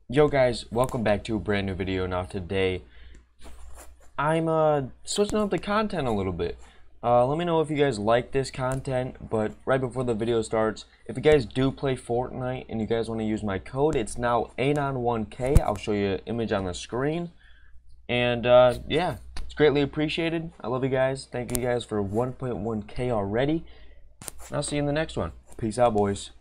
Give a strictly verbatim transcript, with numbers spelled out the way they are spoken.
Yo guys, welcome back to a brand new video. Now today I'm uh, switching up the content a little bit. Uh, let me know if you guys like this content, but right before the video starts, if you guys do play Fortnite and you guys want to use my code, it's now ANoN one K. I'll show you an image on the screen, and uh, yeah, it's greatly appreciated. I love you guys. Thank you guys for one point one K already. I'll see you in the next one. Peace out, boys.